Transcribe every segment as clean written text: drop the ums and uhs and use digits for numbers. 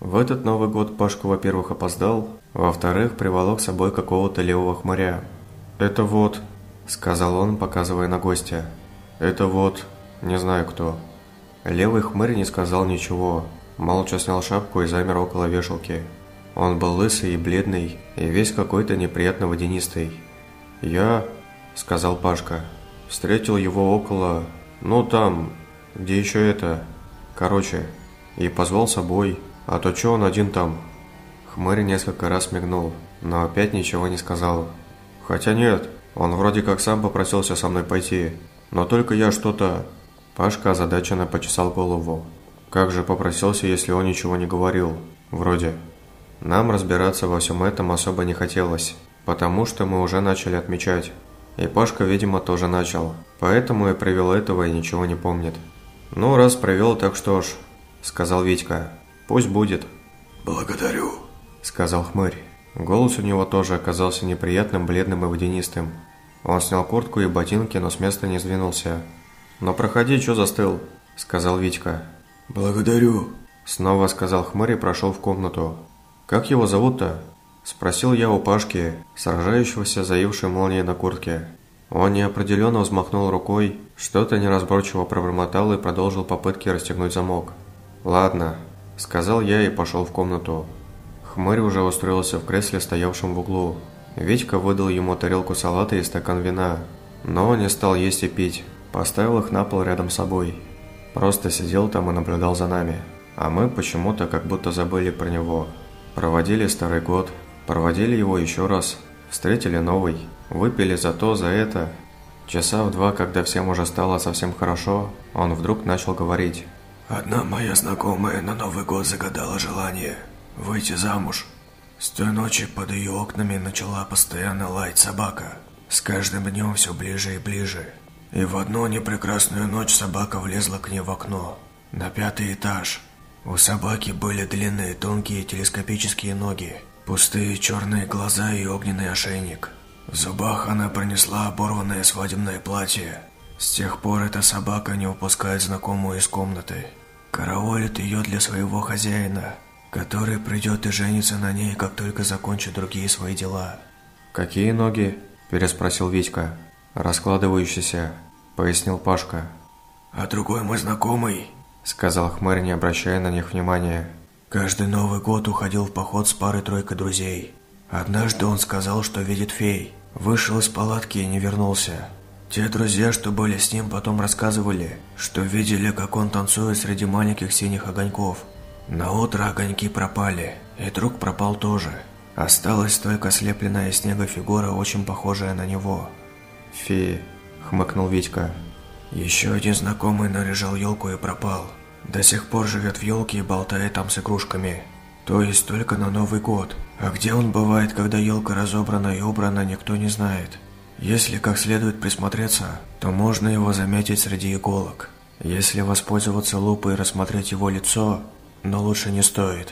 В этот Новый год Пашка, во-первых, опоздал, во-вторых, приволок с собой какого-то левого хмыря. «Это вот», — сказал он, показывая на гостя, — «это вот, не знаю кто». Левый хмырь не сказал ничего, молча снял шапку и замер около вешалки. Он был лысый и бледный, и весь какой-то неприятно водянистый. «Я», — сказал Пашка, — «встретил его около, ну там, где еще это, короче, и позвал с собой, а то че он один там?» Хмырь несколько раз мигнул, но опять ничего не сказал. «Хотя нет, он вроде как сам попросился со мной пойти, но только я что-то...» Пашка озадаченно почесал голову. «Как же попросился, если он ничего не говорил? Вроде...» Нам разбираться во всем этом особо не хотелось, потому что мы уже начали отмечать. И Пашка, видимо, тоже начал, поэтому и привел этого и ничего не помнит. «Ну, раз привел, так что ж», — сказал Витька, — «пусть будет». «Благодарю», — сказал хмырь. Голос у него тоже оказался неприятным, бледным и водянистым. Он снял куртку и ботинки, но с места не сдвинулся. «Но проходи, чё застыл?» — сказал Витька. «Благодарю», — снова сказал хмырь и прошел в комнату. «Как его зовут-то?» – спросил я у Пашки, сражающегося заившей молнией на куртке. Он неопределенно взмахнул рукой, что-то неразборчиво пробормотал и продолжил попытки расстегнуть замок. «Ладно», – сказал я и пошел в комнату. Хмырь уже устроился в кресле, стоявшем в углу. Витька выдал ему тарелку салата и стакан вина, но он не стал есть и пить, поставил их на пол рядом с собой. Просто сидел там и наблюдал за нами, а мы почему-то как будто забыли про него. Проводили старый год, проводили его еще раз, встретили новый, выпили за то, за это. Часа в два, когда всем уже стало совсем хорошо, он вдруг начал говорить. «Одна моя знакомая на Новый год загадала желание выйти замуж. С той ночи под ее окнами начала постоянно лаять собака. С каждым днем все ближе и ближе. И в одну непрекрасную ночь собака влезла к ней в окно, на 5-й этаж. У собаки были длинные, тонкие, телескопические ноги, пустые черные глаза и огненный ошейник. В зубах она пронесла оборванное свадебное платье. С тех пор эта собака не упускает знакомую из комнаты. Караулит ее для своего хозяина, который придет и женится на ней, как только закончит другие свои дела». «Какие ноги?» – переспросил Витька. «Раскладывающийся», – пояснил Пашка. «А другой мой знакомый», — сказал хмырь, не обращая на них внимания, — «каждый Новый год уходил в поход с парой-тройкой друзей. Однажды он сказал, что видит фей. Вышел из палатки и не вернулся. Те друзья, что были с ним, потом рассказывали, что видели, как он танцует среди маленьких синих огоньков. Наутро огоньки пропали, и друг пропал тоже. Осталась только слепленная из снега фигура, очень похожая на него». «Феи», — хмыкнул Витька. «Еще один знакомый наряжал елку и пропал. До сих пор живет в елке и болтает там с игрушками. То есть только на Новый год. А где он бывает, когда елка разобрана и убрана, никто не знает. Если как следует присмотреться, то можно его заметить среди иголок. Если воспользоваться лупой и рассмотреть его лицо, но лучше не стоит.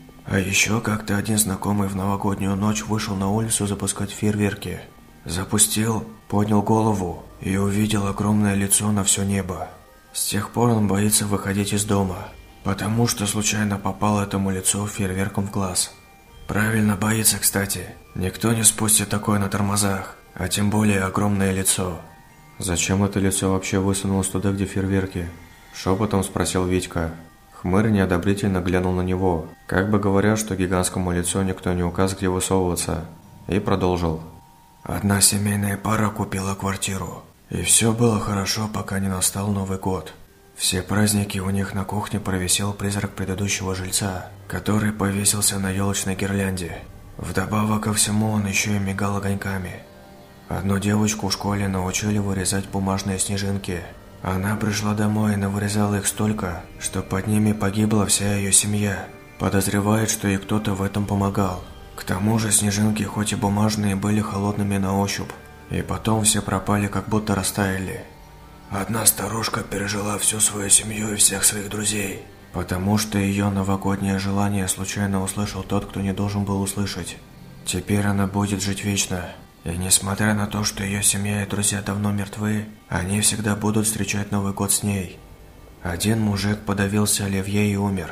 А еще как-то один знакомый в новогоднюю ночь вышел на улицу запускать фейерверки. Запустил, поднял голову и увидел огромное лицо на все небо. С тех пор он боится выходить из дома, потому что случайно попал этому лицу фейерверком в глаз. Правильно боится, кстати. Никто не спустит такое на тормозах, а тем более огромное лицо». «Зачем это лицо вообще высунулось туда, где фейерверки?» – шепотом спросил Витька. Хмырь неодобрительно глянул на него, как бы говоря, что гигантскому лицу никто не указ, где высовываться, и продолжил. «Одна семейная пара купила квартиру. И все было хорошо, пока не настал Новый год. Все праздники у них на кухне провисел призрак предыдущего жильца, который повесился на елочной гирлянде. Вдобавок ко всему он еще и мигал огоньками. Одну девочку в школе научили вырезать бумажные снежинки. Она пришла домой и навырезала их столько, что под ними погибла вся ее семья. Подозревает, что ей кто-то в этом помогал. К тому же снежинки, хоть и бумажные, были холодными на ощупь. И потом все пропали, как будто растаяли. Одна старушка пережила всю свою семью и всех своих друзей, потому что ее новогоднее желание случайно услышал тот, кто не должен был услышать. Теперь она будет жить вечно. И несмотря на то, что ее семья и друзья давно мертвы, они всегда будут встречать Новый год с ней. Один мужик подавился оливье и умер.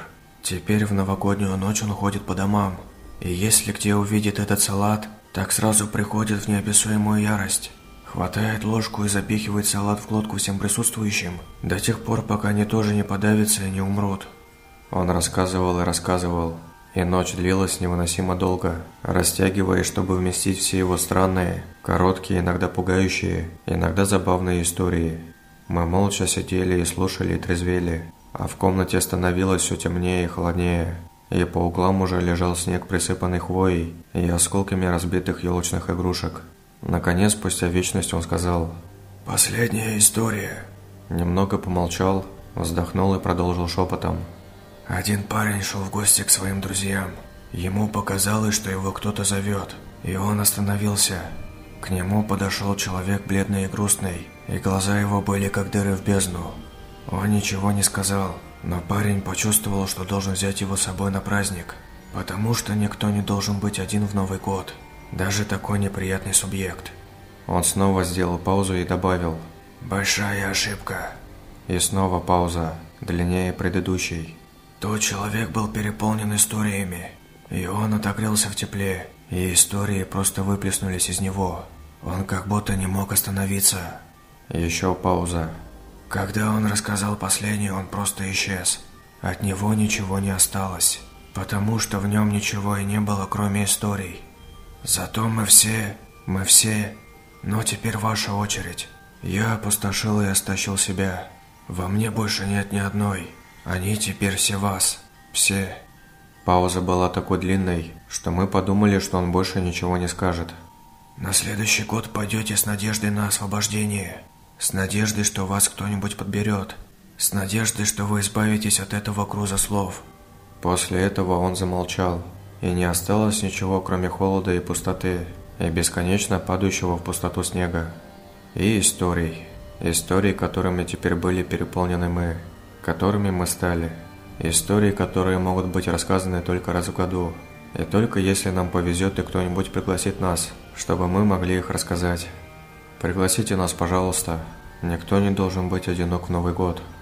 Теперь в новогоднюю ночь он ходит по домам. И если где увидит этот салат, так сразу приходит в неописуемую ярость. Хватает ложку и запихивает салат в глотку всем присутствующим, до тех пор, пока они тоже не подавятся и не умрут. Он рассказывал и рассказывал, и ночь длилась невыносимо долго, растягиваясь, чтобы вместить все его странные, короткие, иногда пугающие, иногда забавные истории. Мы молча сидели и слушали и трезвели, а в комнате становилось все темнее и холоднее, и по углам уже лежал снег, присыпанный хвоей и осколками разбитых елочных игрушек. Наконец, спустя вечность, он сказал: «Последняя история». Немного помолчал, вздохнул и продолжил шепотом. Один парень шел в гости к своим друзьям. Ему показалось, что его кто-то зовет, и он остановился. К нему подошел человек бледный и грустный, и глаза его были как дыры в бездну. Он ничего не сказал, но парень почувствовал, что должен взять его с собой на праздник, потому что никто не должен быть один в Новый год, даже такой неприятный субъект. Он снова сделал паузу и добавил: «Большая ошибка». И снова пауза, длиннее предыдущей. Тот человек был переполнен историями, и он отогрелся в тепле, и истории просто выплеснулись из него. Он как будто не мог остановиться. Еще пауза. Когда он рассказал последний, он просто исчез. От него ничего не осталось, потому что в нем ничего и не было, кроме историй. Зато мы все... Но теперь ваша очередь. Я опустошил и истощил себя. Во мне больше нет ни одной. Они теперь все вас. Все. Пауза была такой длинной, что мы подумали, что он больше ничего не скажет. На следующий год пойдете с надеждой на освобождение. С надеждой, что вас кто-нибудь подберет. С надеждой, что вы избавитесь от этого груза слов. После этого он замолчал, и не осталось ничего, кроме холода и пустоты, и бесконечно падающего в пустоту снега. И историй, которыми теперь были переполнены мы, которыми мы стали. Истории, которые могут быть рассказаны только раз в году, и только если нам повезет и кто-нибудь пригласит нас, чтобы мы могли их рассказать. Пригласите нас, пожалуйста. Никто не должен быть одинок в Новый год.